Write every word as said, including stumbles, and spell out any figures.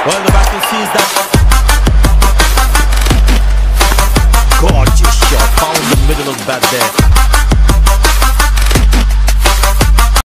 Well, the batsman sees that. Gorgeous shot, found the middle of the bat there.